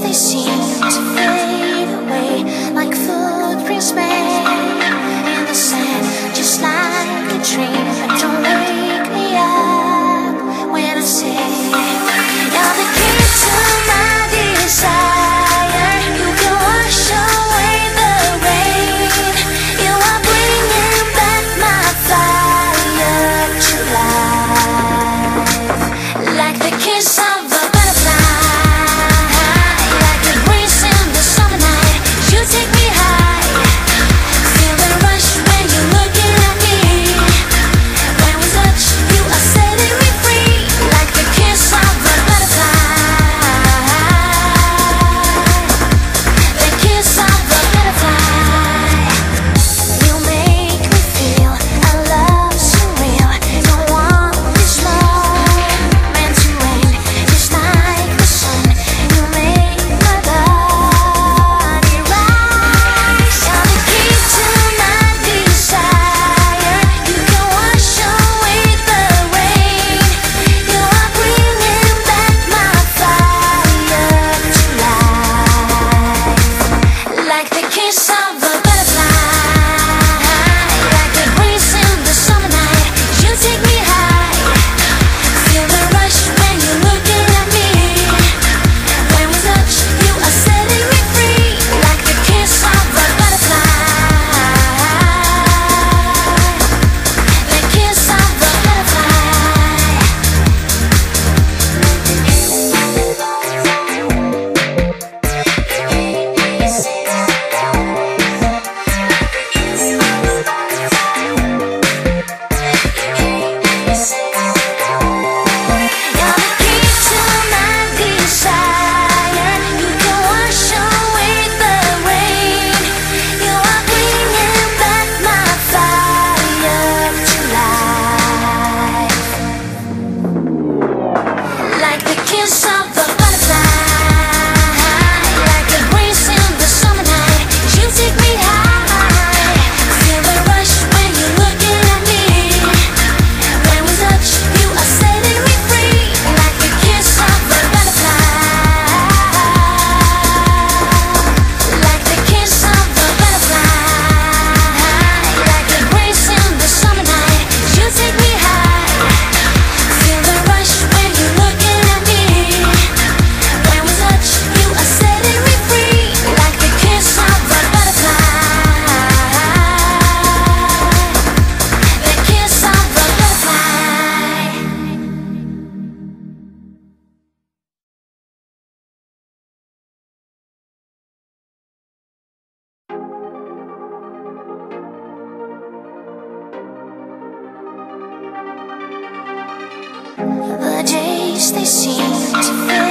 they seem to fade away like footprints made in the sand, just like a dream. But don't wake me up when I say you're the key to my desire. You can wash away the rain. You are bringing back my fire to life, like the kiss of a butterfly, like the breeze in the summer night. You take me high, feel the rush when you're looking at me. When we touch, you are setting me free, like the kiss of a butterfly, the kiss of a butterfly. You make me feel a love so real. Don't want this moment to end, just like the sun. You make my body rise. You're the key to my desire. You can wash away the rain. You are bringing back my fire to life, like the kiss of a butterfly, like the breeze in the summer night. You take me high, feel the rush when you're looking at me. When we touch, you are setting me free, like the kiss of a butterfly, the kiss of a You're the key to my desire. You can wash away the rain. You are bringing back my fire to life, like the kiss of a butterfly, like the breeze in the summer night. You take me high, feel the rush when you're looking at me. When we touch, you are setting me free, like the kiss of a butterfly, like the kiss of a butterfly, like the breeze in the summer night. You take me high, feel the rush when you're looking at me. When we touch, you are setting me free, like the kiss of a butterfly, the kiss of a butterfly. The days they seem to fade